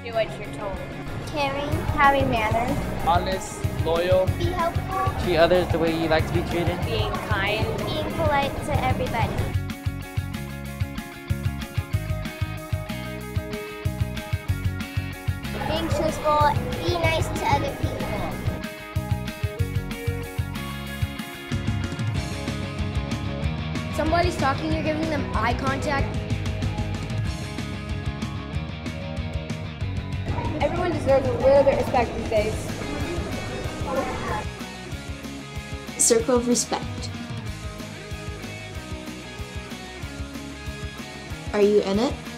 Do what you're told. Caring, having manners, honest, loyal, be helpful, treat others the way you like to be treated, Being kind. being polite to everybody. Being truthful, be nice to other people. Somebody's talking, you're giving them eye contact. Everyone deserves a little bit of respect these days. Circle of Respect. Are you in it?